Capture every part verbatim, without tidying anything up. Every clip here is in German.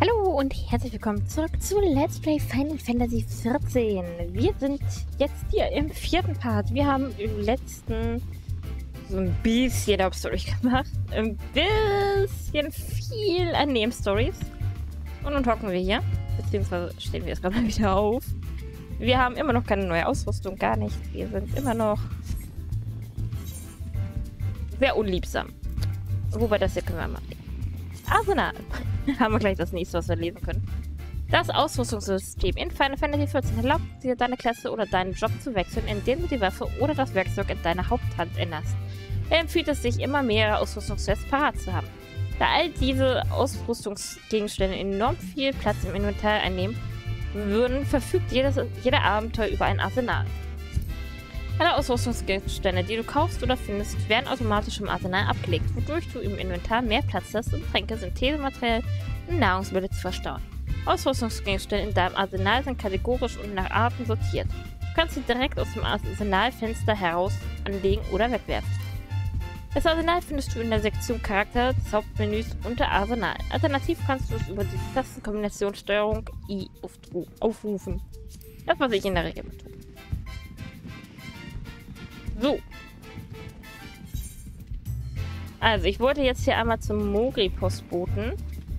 Hallo und herzlich willkommen zurück zu Let's Play Final Fantasy vierzehn. Wir sind jetzt hier im vierten Part. Wir haben im letzten so ein bisschen Hauptstory gemacht. Ein bisschen viel an Nebenstories. Und nun hocken wir hier. Beziehungsweise stehen wir jetzt gerade mal wieder auf. Wir haben immer noch keine neue Ausrüstung, gar nichts. Wir sind immer noch sehr unliebsam. Wobei, das hier können wir mal. Arsenal. Haben wir gleich das nächste, was wir lesen können. Das Ausrüstungssystem in Final Fantasy vierzehn erlaubt dir, deine Klasse oder deinen Job zu wechseln, indem du die Waffe oder das Werkzeug in deiner Haupthand änderst. Er empfiehlt es sich, immer mehrere Ausrüstungssets parat zu haben. Da all diese Ausrüstungsgegenstände enorm viel Platz im Inventar einnehmen würden, verfügt jedes, jeder Abenteuer über ein Arsenal. Alle Ausrüstungsgegenstände, die du kaufst oder findest, werden automatisch im Arsenal abgelegt, wodurch du im Inventar mehr Platz hast, um Tränke, Synthesematerial und Nahrungsmittel zu verstauen. Ausrüstungsgegenstände in deinem Arsenal sind kategorisch und nach Arten sortiert. Du kannst sie direkt aus dem Arsenalfenster heraus anlegen oder wegwerfen. Das Arsenal findest du in der Sektion Charakter des Hauptmenüs unter Arsenal. Alternativ kannst du es über die Tastenkombination Steuerung I aufrufen. Das, was ich in der Regel betone. So. Also, ich wollte jetzt hier einmal zum Mori-Postboten.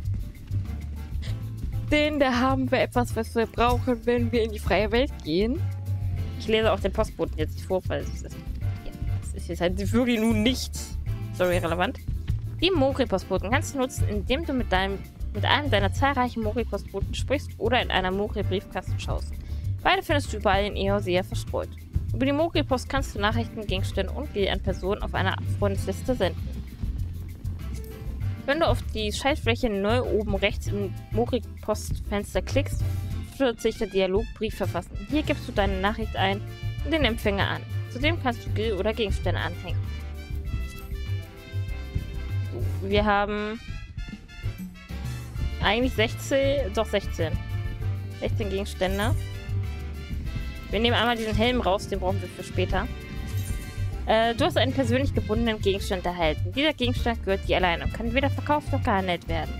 Denn da haben wir etwas, was wir brauchen, wenn wir in die freie Welt gehen. Ich lese auch den Postboten jetzt nicht vor, weil es ist, ja, das ist jetzt halt wirklich nun nicht story-relevant. Die Mori-Postboten kannst du nutzen, indem du mit, deinem, mit einem deiner zahlreichen Mori-Postboten sprichst oder in einer Mori-Briefkasten schaust. Beide findest du überall in Eorzea verstreut. Über die Mori-Post kannst du Nachrichten, Gegenstände und G an Personen auf einer Freundesliste senden. Wenn du auf die Schaltfläche neu oben rechts im Mori-Post-Fenster klickst, wird sich der Dialog Brief verfassen. Hier gibst du deine Nachricht ein und den Empfänger an. Zudem kannst du G oder Gegenstände anhängen. So, wir haben eigentlich sechzehn, doch sechzehn. sechzehn Gegenstände. Wir nehmen einmal diesen Helm raus, den brauchen wir für später. Äh, du hast einen persönlich gebundenen Gegenstand erhalten. Dieser Gegenstand gehört dir allein und kann weder verkauft noch gehandelt werden.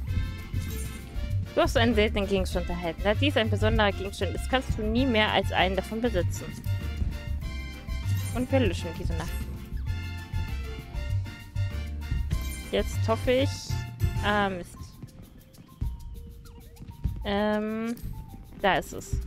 Du hast einen seltenen Gegenstand erhalten. Da dies ein besonderer Gegenstand ist, kannst du nie mehr als einen davon besitzen. Und wir löschen diese Nacht. Jetzt hoffe ich... Ah, Mist. Ähm... Da ist es.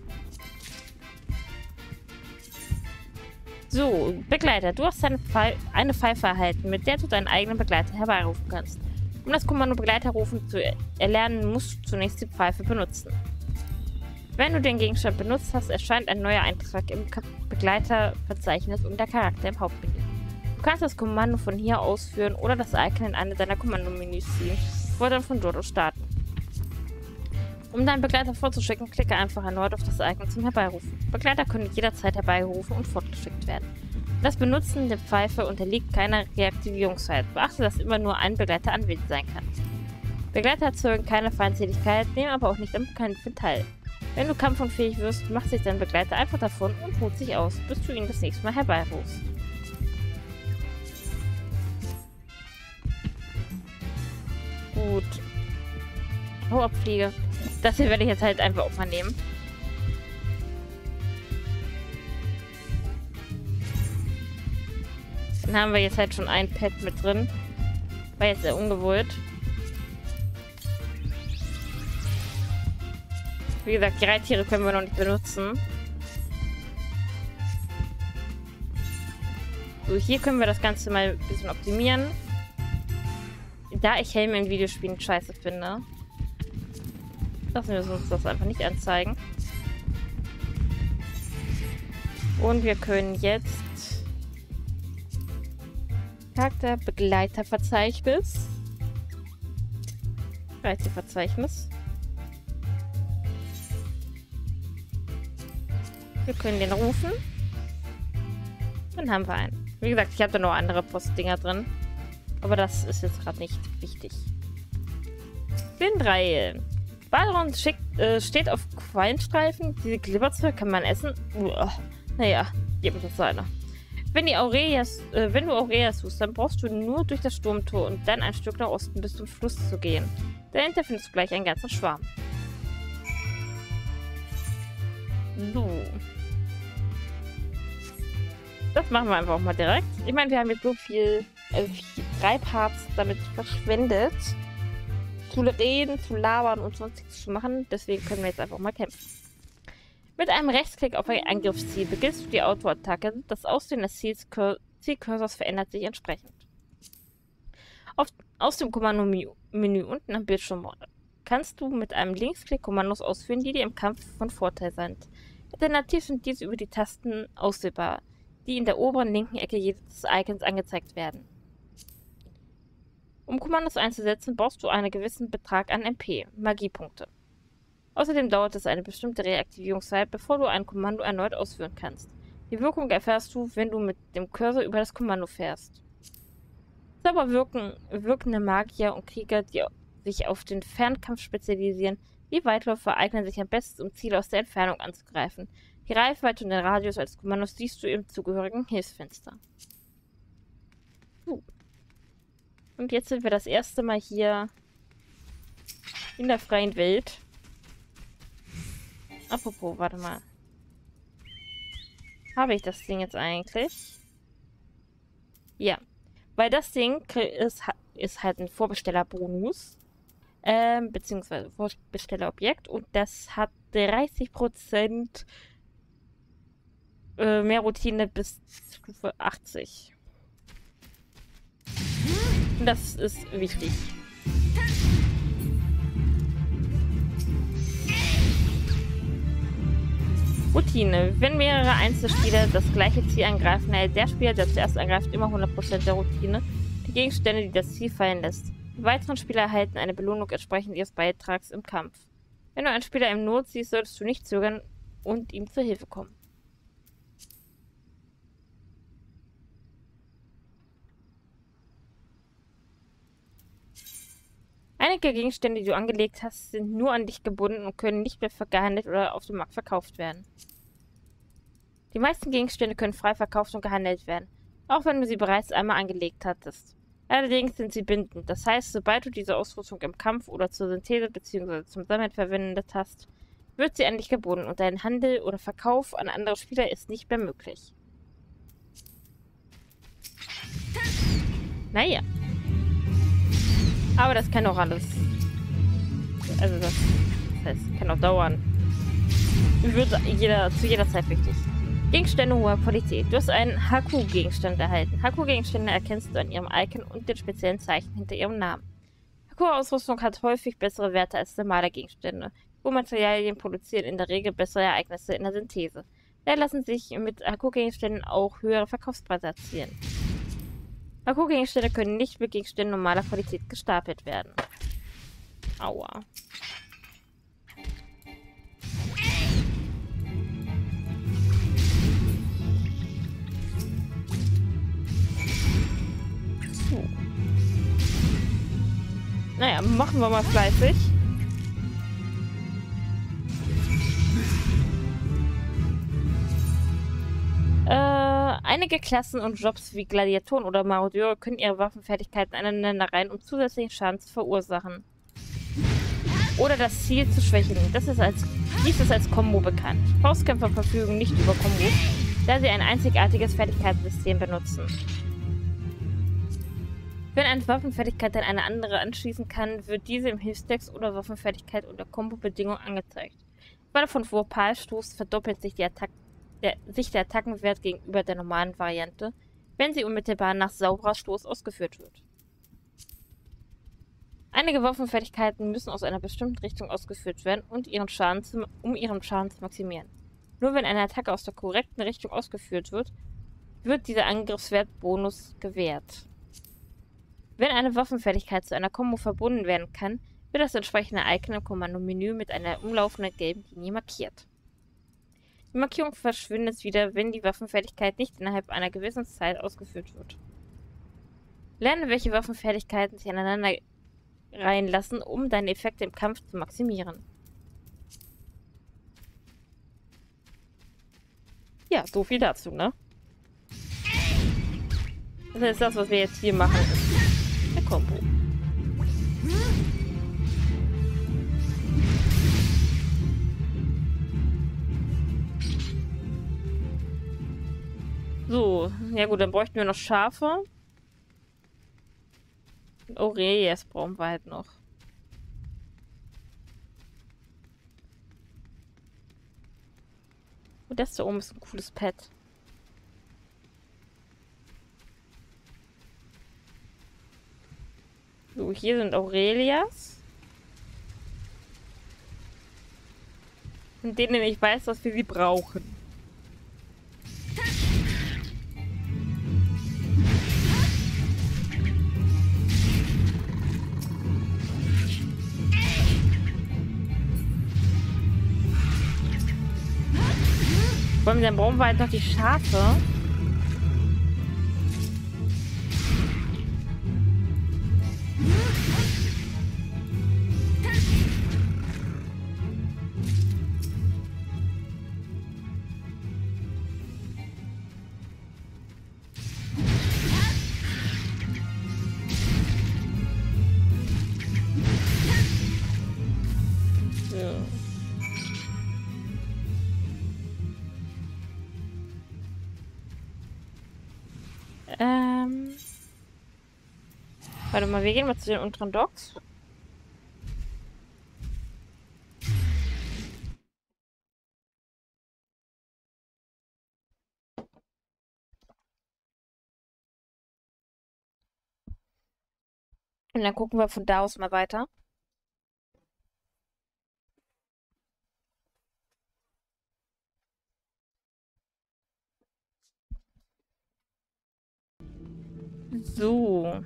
So, Begleiter. Du hast eine, Pfeif eine Pfeife erhalten, mit der du deinen eigenen Begleiter herbeirufen kannst. Um das Kommando Begleiter rufen zu erlernen, musst du zunächst die Pfeife benutzen. Wenn du den Gegenstand benutzt hast, erscheint ein neuer Eintrag im Begleiterverzeichnis und der Charakter im Hauptmenü. Du kannst das Kommando von hier ausführen oder das Icon in eine deiner Kommandomenüs ziehen, bevor dann von dort aus starten. Um deinen Begleiter vorzuschicken, klicke einfach erneut auf das Icon zum Herbeirufen. Begleiter können jederzeit herbeigerufen und fortgeschickt werden. Das Benutzen der Pfeife unterliegt keiner Reaktivierungszeit. Beachte, dass immer nur ein Begleiter anwesend sein kann. Begleiter erzeugen keine Feindseligkeit, nehmen aber auch nicht am Kämpfen teil. Wenn du kampfunfähig wirst, macht sich dein Begleiter einfach davon und ruht sich aus, bis du ihn das nächste Mal herbeirufst. Gut. Hau ab, Fliege. Das hier werde ich jetzt halt einfach auch mal nehmen. Dann haben wir jetzt halt schon ein Pad mit drin. War jetzt sehr ungewollt. Wie gesagt, die Reittiere können wir noch nicht benutzen. So, hier können wir das Ganze mal ein bisschen optimieren. Da ich Helme in Videospielen scheiße finde, lassen wir uns das einfach nicht anzeigen. Und wir können jetzt Charakterbegleiterverzeichnis. Reitverzeichnis. Wir können den rufen. Dann haben wir einen. Wie gesagt, ich habe da noch andere Postdinger drin. Aber das ist jetzt gerade nicht wichtig. Windreihe. Balron schickt, äh, steht auf Quallenstreifen. Diese Glibberzweige kann man essen. Uah. Naja, jedem das seine. Wenn, die Aurelias, äh, wenn du Aurelias suchst, dann brauchst du nur durch das Sturmtor und dann ein Stück nach Osten bis zum Fluss zu gehen. Dahinter findest du gleich einen ganzen Schwarm. So. Das machen wir einfach auch mal direkt. Ich meine, wir haben jetzt so viel, äh, drei Parts damit verschwendet, zu reden, zu labern und sonstiges zu machen. Deswegen können wir jetzt einfach mal kämpfen. Mit einem Rechtsklick auf ein Angriffsziel beginnst du die Autoattacke. Das Aussehen des Zielcursors verändert sich entsprechend. Auf, aus dem Kommandomenü unten am Bildschirm kannst du mit einem Linksklick Kommandos ausführen, die dir im Kampf von Vorteil sind. Alternativ sind diese über die Tasten auswählbar, die in der oberen linken Ecke jedes Icons angezeigt werden. Um Kommandos einzusetzen, brauchst du einen gewissen Betrag an M P, Magiepunkte. Außerdem dauert es eine bestimmte Reaktivierungszeit, bevor du ein Kommando erneut ausführen kannst. Die Wirkung erfährst du, wenn du mit dem Cursor über das Kommando fährst. Zauber wirken, wirkende Magier und Krieger, die sich auf den Fernkampf spezialisieren, wie Weitläufer eignen sich am besten, um Ziele aus der Entfernung anzugreifen. Die Reichweite und den Radius als Kommandos siehst du im zugehörigen Hilfsfenster. Uh. Und jetzt sind wir das erste Mal hier in der freien Welt. Apropos, warte mal. Habe ich das Ding jetzt eigentlich? Ja. Weil das Ding ist, ist halt ein Vorbestellerbonus. Ähm, beziehungsweise Vorbestellerobjekt. Und das hat dreißig Prozent äh, mehr Routine bis Stufe achtzig. Das ist wichtig. Routine. Wenn mehrere Einzelspieler das gleiche Ziel angreifen, erhält der Spieler, der zuerst angreift, immer hundert Prozent der Routine. Die Gegenstände, die das Ziel fallen lässt. Die weiteren Spieler erhalten eine Belohnung entsprechend ihres Beitrags im Kampf. Wenn du einen Spieler im Not siehst, solltest du nicht zögern und ihm zur Hilfe kommen. Einige Gegenstände, die du angelegt hast, sind nur an dich gebunden und können nicht mehr gehandelt oder auf dem Markt verkauft werden. Die meisten Gegenstände können frei verkauft und gehandelt werden, auch wenn du sie bereits einmal angelegt hattest. Allerdings sind sie bindend, das heißt, sobald du diese Ausrüstung im Kampf oder zur Synthese bzw. zum Sammeln verwendet hast, wird sie an dich gebunden und dein Handel oder Verkauf an andere Spieler ist nicht mehr möglich. Naja. Aber das kann auch alles. Also das, das heißt, kann auch dauern. Wird jeder, zu jeder Zeit wichtig. Gegenstände hoher Qualität. Du hast einen H Q-Gegenstand erhalten. H Q-Gegenstände erkennst du an ihrem Icon und den speziellen Zeichen hinter ihrem Namen. H Q-Ausrüstung hat häufig bessere Werte als normale Gegenstände. Rohmaterialien produzieren in der Regel bessere Ereignisse in der Synthese. Daher lassen sich mit H Q-Gegenständen auch höhere Verkaufspreise erzielen. H Q-Gegenstände können nicht mit Gegenständen normaler Qualität gestapelt werden. Aua. So. Naja, machen wir mal fleißig. Äh, einige Klassen und Jobs wie Gladiatoren oder Marodeure können ihre Waffenfertigkeiten aneinander rein, um zusätzlichen Schaden zu verursachen. Oder das Ziel zu schwächen. Das ist als, dies ist als Combo bekannt. Faustkämpfer verfügen nicht über Kombos, da sie ein einzigartiges Fertigkeitssystem benutzen. Wenn eine Waffenfertigkeit an eine andere anschließen kann, wird diese im Hilfstext oder Waffenfertigkeit unter Combo-Bedingung angezeigt. Im Falle von Vorpalstoß verdoppelt sich, die Attac der, sich der Attackenwert gegenüber der normalen Variante, wenn sie unmittelbar nach sauberer Stoß ausgeführt wird. Einige Waffenfertigkeiten müssen aus einer bestimmten Richtung ausgeführt werden, und ihren Schaden zu, um ihren Schaden zu maximieren. Nur wenn eine Attacke aus der korrekten Richtung ausgeführt wird, wird dieser Angriffswert-Bonus gewährt. Wenn eine Waffenfertigkeit zu einer Combo verbunden werden kann, wird das entsprechende Icon im Kommandomenü mit einer umlaufenden gelben Linie markiert. Die Markierung verschwindet wieder, wenn die Waffenfertigkeit nicht innerhalb einer gewissen Zeit ausgeführt wird. Lerne, welche Waffenfertigkeiten sich aneinander reihen lassen, um deine Effekte im Kampf zu maximieren. Ja, so viel dazu, ne? Das ist das, was wir jetzt hier machen. Der Combo. So, ja gut, dann bräuchten wir noch Schafe. Und Aurelias brauchen wir halt noch. Und das da oben ist ein cooles Pet. So, hier sind Aurelias. Von denen ich weiß, dass wir sie brauchen. Vor allem, dann brauchen wir halt noch die Schafe. Ähm. Warte mal, wir gehen mal zu den unteren Docks. Und dann gucken wir von da aus mal weiter. So.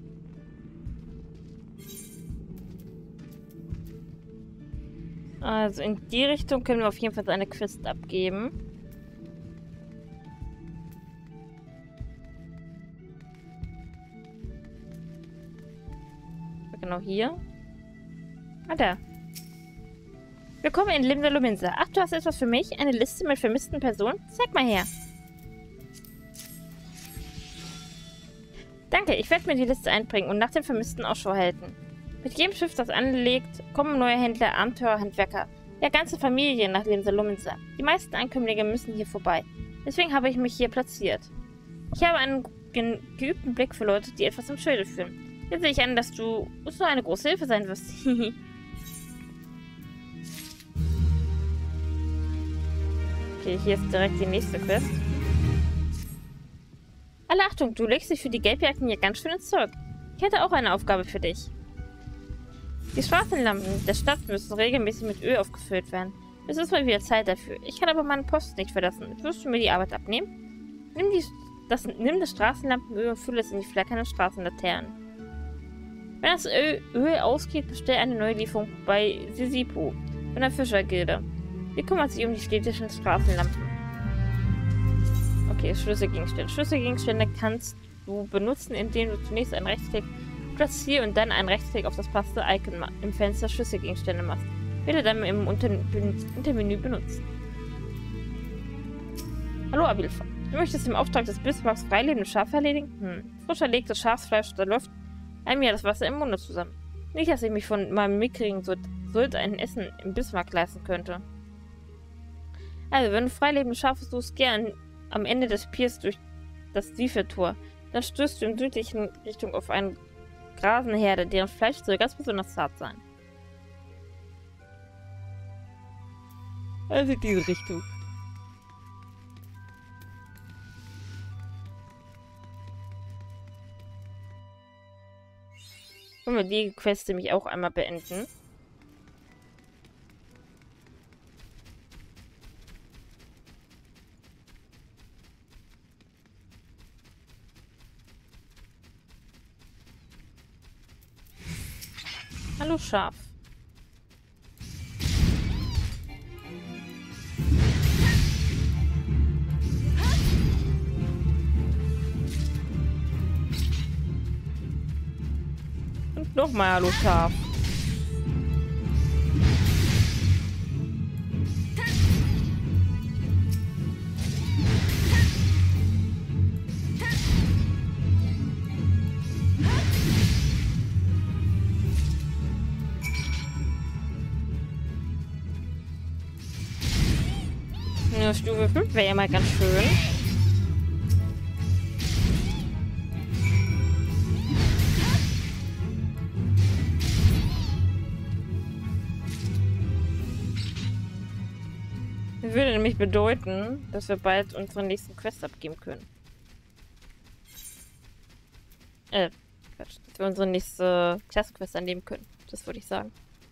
Also in die Richtung können wir auf jeden Fall so eine Quest abgeben. Genau hier. Ah, da. Willkommen in Limsa Lominsa. Ach, du hast etwas für mich? Eine Liste mit vermissten Personen? Zeig mal her. Danke, ich werde mir die Liste einbringen und nach dem Vermissten Ausschau halten. Mit jedem Schiff, das anlegt, kommen neue Händler, Abenteurer, Handwerker, ja ganze Familien nach Limsa Lominsa. Die meisten Ankömmlinge müssen hier vorbei. Deswegen habe ich mich hier platziert. Ich habe einen ge geübten Blick für Leute, die etwas im Schilde führen. Jetzt sehe ich an, dass du so eine große Hilfe sein wirst. Okay, hier ist direkt die nächste Quest. Alle Achtung, du legst dich für die Gelbjacken hier ganz schön ins Zeug. Ich hätte auch eine Aufgabe für dich. Die Straßenlampen der Stadt müssen regelmäßig mit Öl aufgefüllt werden. Es ist mal wieder Zeit dafür. Ich kann aber meinen Post nicht verlassen. Wirst du mir die Arbeit abnehmen? Nimm, die, das, nimm das Straßenlampenöl und fülle es in die flackernden Straßenlaternen. Wenn das Öl, Öl ausgeht, bestell eine neue Lieferung bei Sisipo von der Fischergilde. Die kümmert sich um die städtischen Straßenlampen. Okay, Schlüsselgegenstände. Schlüsselgegenstände kannst du benutzen, indem du zunächst einen Rechtsklick platzierst und dann einen Rechtsklick auf das passende Icon im Fenster Schlüsselgegenstände machst. Wähle dann im Unter Untermenü benutzen. Hallo Abilfa. Du möchtest im Auftrag des Bismarcks freilebende Schafe erledigen? Hm. Frisch erlegtes Schafsfleisch, da läuft einem ja das Wasser im Munde zusammen. Nicht, dass ich mich von meinem mickrigen Sult ein Essen im Bismarck leisten könnte. Also, wenn du freilebende Schafe suchst, gern am Ende des Piers durch das Siefertor. Dann stößt du in südlichen Richtung auf eine grasende Herde, deren Fleisch soll ganz besonders zart sein. Also in diese Richtung. Können wir die Quest nämlich auch einmal beenden. Hallo Schaf. Und nochmal Hallo Schaf. Stufe fünf wäre ja mal ganz schön. Würde nämlich bedeuten, dass wir bald unsere nächsten Quest abgeben können. Äh, Quatsch. Dass wir unsere nächste Klassenquest annehmen können. Das würde ich sagen.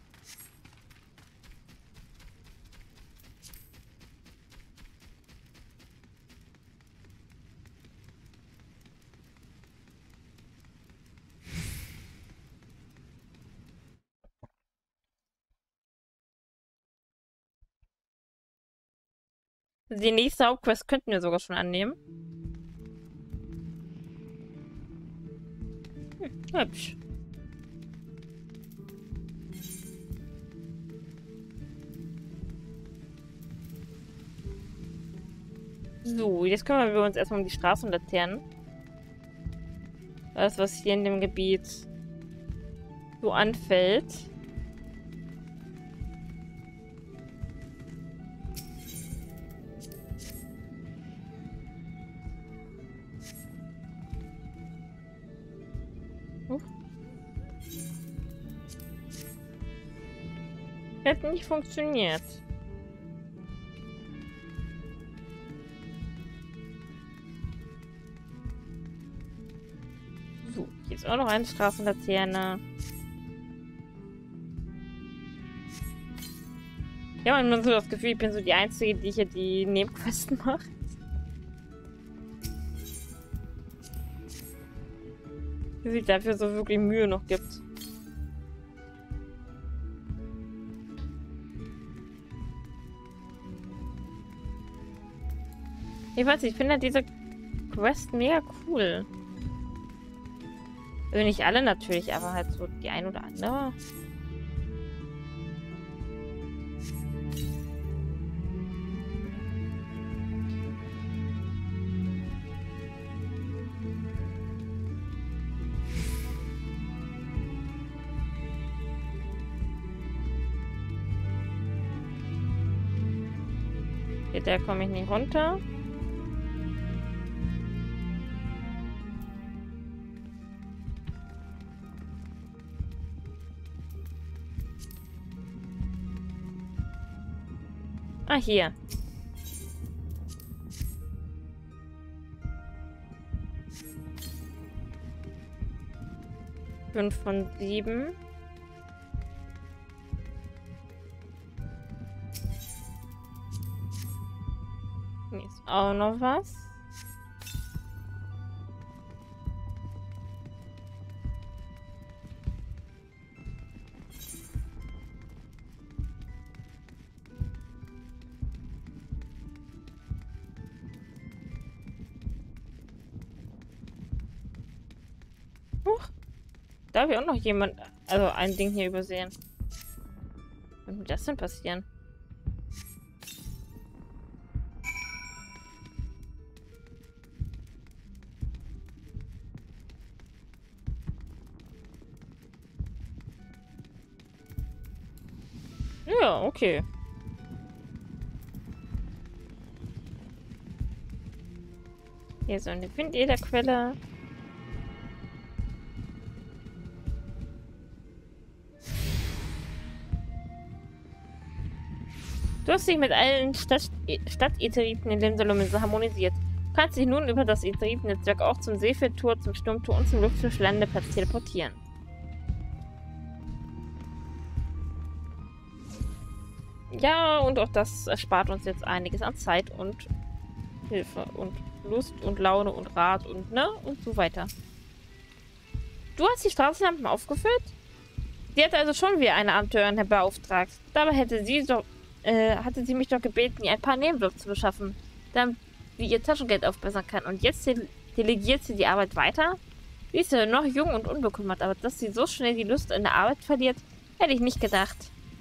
Die nächste Hauptquest könnten wir sogar schon annehmen. Hm, hübsch. So, jetzt kümmern wir uns erstmal um die Straßenlaternen. Das, was hier in dem Gebiet so anfällt. Hat nicht funktioniert. So, hier ist auch noch eine Straßenlaterne. Ja, und man so das Gefühl, ich bin so die Einzige, die hier die Nebenquesten macht. Die sich dafür so wirklich Mühe noch gibt. Ich weiß nicht, ich finde diese Quest mega cool. Also nicht alle natürlich, aber halt so die ein oder andere. Okay, da komme ich nicht runter. Ah, hier. Fünf von sieben. Hier ist auch noch was. Huch. Da habe ich auch noch jemand, also ein Ding hier übersehen. Was wird das denn passieren? Ja, okay. Hier ist so eine Windederquelle. Du hast dich mit allen Stadt Stadtätheriten in Limsalomisse harmonisiert. Du kannst dich nun über das Ätheritennetzwerk auch zum Seefeldtor, zum Sturmtor und zum Luftfischlandeplatz teleportieren. Ja, und auch das erspart uns jetzt einiges an Zeit und Hilfe und Lust und Laune und Rat und ne und so weiter. Du hast die Straßenlampen aufgefüllt? Sie hatte also schon wieder eine Abenteurerin beauftragt. Dabei hätte sie doch, äh, hatte sie mich doch gebeten, ihr ein paar Nebenjobs zu beschaffen, damit sie ihr Taschengeld aufbessern kann. Und jetzt de delegiert sie die Arbeit weiter? Sie ist ja noch jung und unbekümmert, aber dass sie so schnell die Lust an der Arbeit verliert, hätte ich nicht gedacht.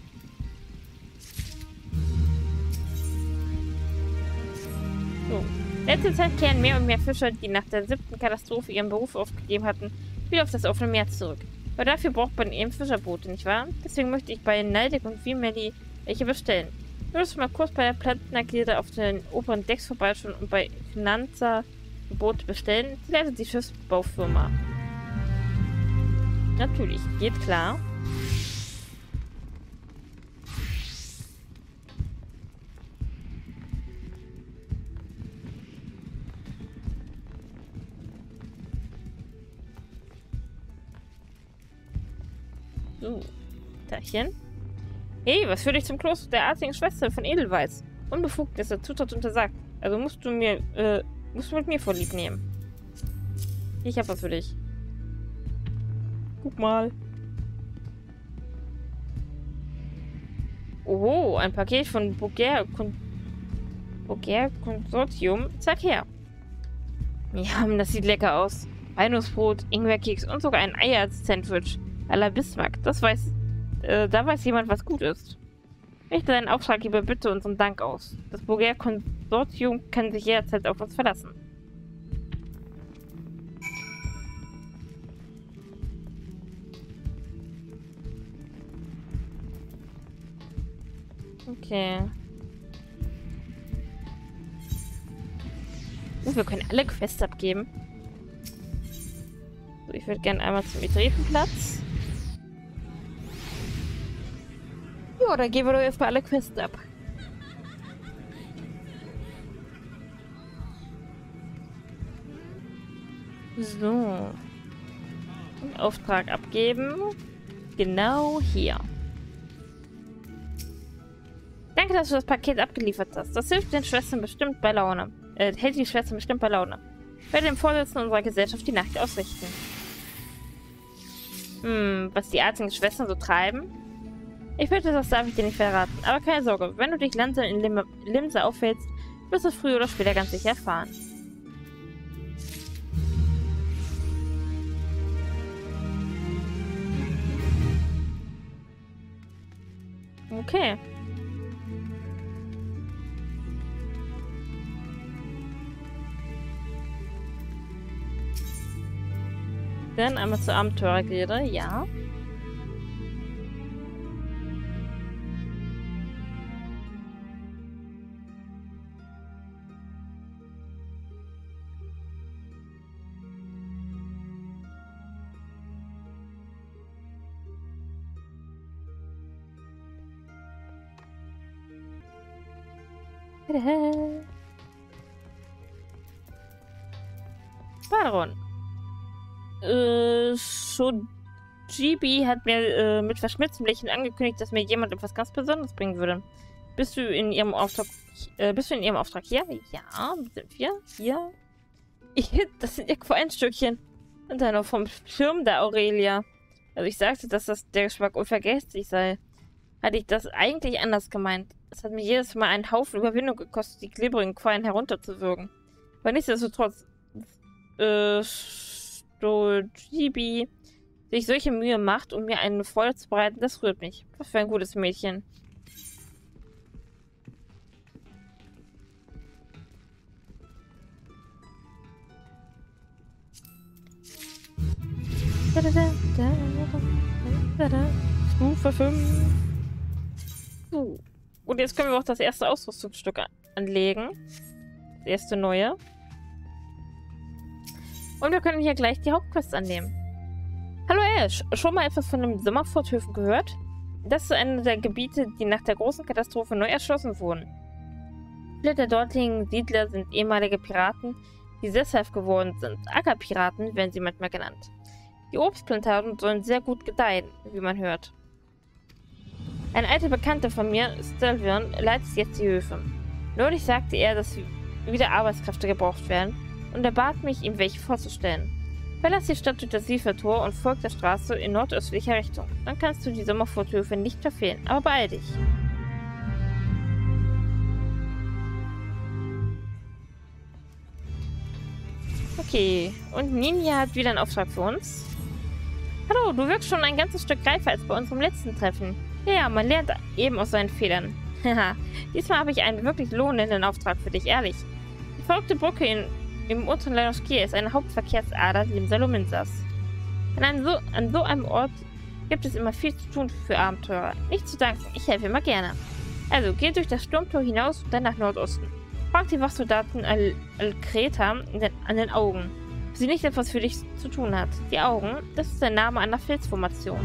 So. Letzte Zeit kehren mehr und mehr Fischer, die nach der siebten Katastrophe ihren Beruf aufgegeben hatten, wieder auf das offene Meer zurück. Aber dafür braucht man eben Fischerboote, nicht wahr? Deswegen möchte ich bei Naldic und Vimeli welche bestellen. Würdest du mal kurz bei der Plattenerklärung auf den oberen Decks vorbeischauen und bei Finanza Boote bestellen? Sie leitet die Schiffsbaufirma. Natürlich, geht klar. So. Tachchen. Hey, was führt dich zum Kloster der artigen Schwester von Edelweiß? Unbefugt ist der Zutritt untersagt. Also musst du mir, äh, musst du mit mir vorlieb nehmen. Ich hab was für dich. Guck mal. Oh, ein Paket von Boger Kon Boger Konsortium. Zeig her. Ja, das sieht lecker aus. Walnussbrot, Ingwerkeks und sogar ein Eier-Sandwich. À la Bismarck. Das weiß, äh, da weiß jemand, was gut ist. Richte deinen Auftraggeber bitte unseren Dank aus. Das Boger Konsortium kann sich jederzeit auf uns verlassen. Okay. Uh, wir können alle Quests abgeben. So, ich würde gerne einmal zum Idretenplatz. Ja, dann gehen wir doch jetzt mal alle Quests ab. So. Einen Auftrag abgeben. Genau hier. Danke, dass du das Paket abgeliefert hast. Das hilft den Schwestern bestimmt bei Laune. Äh, hält die Schwestern bestimmt bei Laune. Ich werde dem Vorsitzenden unserer Gesellschaft die Nacht ausrichten. Hm, was die artigen Schwestern so treiben? Ich fürchte, das darf ich dir nicht verraten. Aber keine Sorge, wenn du dich langsam in Lim Limse aufhältst, wirst du es früher oder später ganz sicher erfahren. Okay. Dann einmal zur Abenteurergilde, ja. Baron. Äh, Shojibi hat mir äh, mit verschmitztem Lächeln angekündigt, dass mir jemand etwas ganz Besonderes bringen würde. Bist du in ihrem Auftrag, äh, bist du in ihrem Auftrag hier? Ja, sind wir hier? Ich, das sind irgendwo ein Stückchen. Und dann noch vom Schirm der Aurelia. Also ich sagte, dass das der Geschmack unvergesslich sei. Hatte ich das eigentlich anders gemeint. Es hat mir jedes Mal einen Haufen Überwindung gekostet, die klebrigen Quallen herunterzuwürgen. Aber nichtsdestotrotz, äh, Shojibi sich solche Mühe macht, um mir eine Freude zu bereiten, das rührt mich. Was für ein gutes Mädchen. Stufe fünf. Uh. Und jetzt können wir auch das erste Ausrüstungsstück anlegen. Das erste neue. Und wir können hier gleich die Hauptquest annehmen. Hallo Ash, schon mal etwas von den Sommerforthöfen gehört? Das ist einer der Gebiete, die nach der großen Katastrophe neu erschlossen wurden. Viele der dortigen Siedler sind ehemalige Piraten, die sesshaft geworden sind. Ackerpiraten werden sie manchmal genannt. Die Obstplantagen sollen sehr gut gedeihen, wie man hört. Ein alter Bekannter von mir, Stelvion, leitet jetzt die Höfe. Neulich sagte er, dass wieder Arbeitskräfte gebraucht werden, und er bat mich, ihm welche vorzustellen. Verlass die Stadt durch das Siefertor und folg der Straße in nordöstlicher Richtung. Dann kannst du die Sommerforthöfe nicht verfehlen, aber beeil dich. Okay, und Ninja hat wieder einen Auftrag für uns. Hallo, du wirkst schon ein ganzes Stück reifer als bei unserem letzten Treffen. Ja, man lernt eben aus seinen Fehlern. Haha, diesmal habe ich einen wirklich lohnenden Auftrag für dich, ehrlich. Die verrückte Brücke in, im unteren Lanoskier ist eine Hauptverkehrsader, die im Salominsas. An, einem so, an so einem Ort gibt es immer viel zu tun für Abenteurer. Nicht zu danken, ich helfe immer gerne. Also, geh durch das Sturmtor hinaus und dann nach Nordosten. Frag die Wachsoldaten Al-Kreta an den Augen, ob sie nicht etwas für dich zu tun hat. Die Augen, das ist der Name einer Felsformation.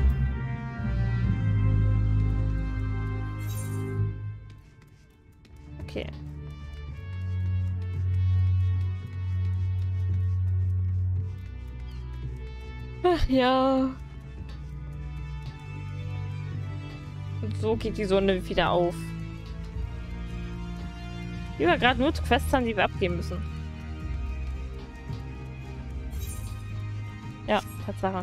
Okay. Ach ja. Und so geht die Sonne wieder auf. Die wir gerade nur Quests haben, die wir abgeben müssen. Ja, Tatsache.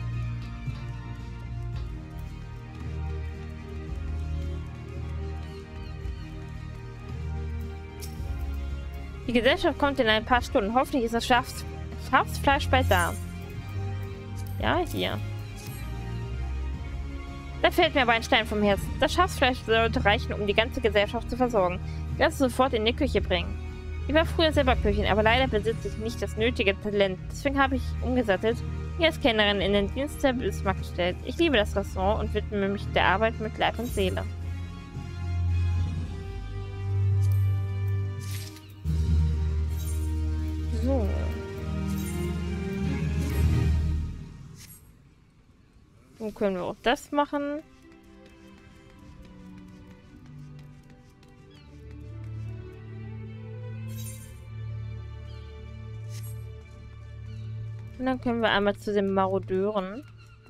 Die Gesellschaft kommt in ein paar Stunden. Hoffentlich ist das Schafs Schafsfleisch bald da. Ja, hier. Da fällt mir aber ein Stein vom Herzen. Das Schafsfleisch sollte reichen, um die ganze Gesellschaft zu versorgen. Ich lasse es sofort in die Küche bringen. Ich war früher selber Köchin, aber leider besitze ich nicht das nötige Talent. Deswegen habe ich umgesattelt, mich als Kellnerin in den Dienst der Bismarck gestellt. Ich liebe das Restaurant und widme mich der Arbeit mit Leib und Seele. So. Nun können wir auch das machen. Und dann können wir einmal zu den Marodeuren.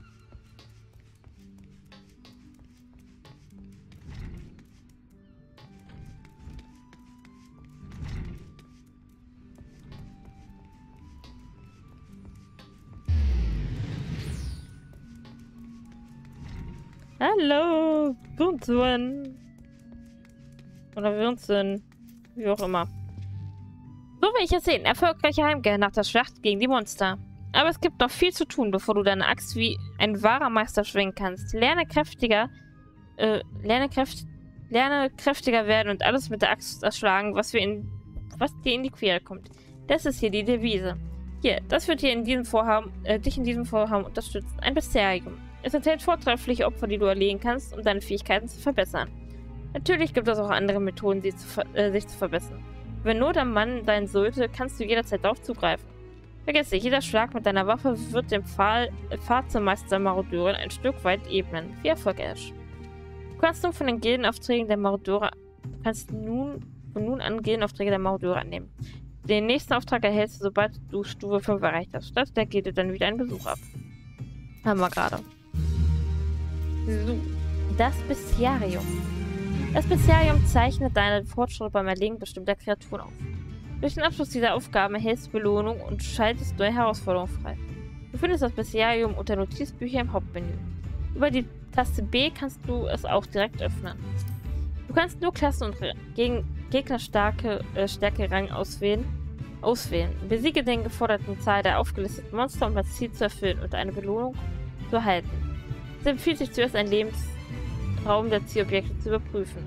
Hallo, Würnzen. Oder Würnzen. Wie auch immer. So will ich es sehen. Erfolgreiche Heimkehr nach der Schlacht gegen die Monster. Aber es gibt noch viel zu tun, bevor du deine Axt wie ein wahrer Meister schwingen kannst. Lerne kräftiger, äh, lerne, kräft, lerne kräftiger werden und alles mit der Axt erschlagen, was, wir in, was dir in die Quere kommt. Das ist hier die Devise. Hier, das wird dir in diesem Vorhaben, äh, dich in diesem Vorhaben unterstützen. Ein Mysterium. Es enthält vortreffliche Opfer, die du erlegen kannst, um deine Fähigkeiten zu verbessern. Natürlich gibt es auch andere Methoden, sie zu äh, sich zu verbessern. Wenn Not am Mann sein sollte, kannst du jederzeit darauf zugreifen. Vergiss nicht, jeder Schlag mit deiner Waffe wird dem Pfahl, äh, Pfad zur Meister der Marodeurin ein Stück weit ebnen. Viel Erfolg, Ash. Du kannst nun von den Gildenaufträgen der Marodeure kannst nun von nun an Gildenaufträge der Marodeure annehmen. Den nächsten Auftrag erhältst du, sobald du Stufe fünf erreicht hast. Statt der Gilde dann wieder einen Besuch ab. Haben wir gerade. So, das Bestiarium. Das Bestiarium zeichnet deine Fortschritte beim Erlegen bestimmter Kreaturen auf. Durch den Abschluss dieser Aufgaben erhältst du Belohnung und schaltest neue Herausforderungen frei. Du findest das Bestiarium unter Notizbücher im Hauptmenü. Über die Taste B kannst du es auch direkt öffnen. Du kannst nur Klassen und gegen Gegnerstärke äh, Stärke Rang auswählen, auswählen. Besiege den geforderten Zahl der aufgelisteten Monster, um das Ziel zu erfüllen und eine Belohnung zu erhalten. Es empfiehlt sich zuerst, einen Lebensraum der Zielobjekte zu überprüfen.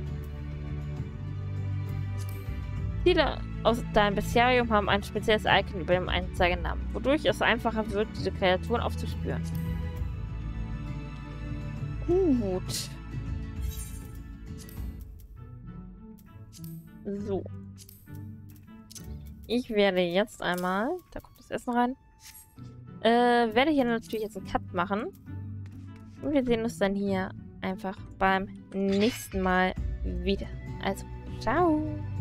Ziele aus deinem Bestiarium haben ein spezielles Icon über dem Anzeigenamen, wodurch es einfacher wird, diese Kreaturen aufzuspüren. Gut. So. Ich werde jetzt einmal, da kommt das Essen rein, äh, werde hier natürlich jetzt einen Cut machen. Und wir sehen uns dann hier einfach beim nächsten Mal wieder. Also, ciao!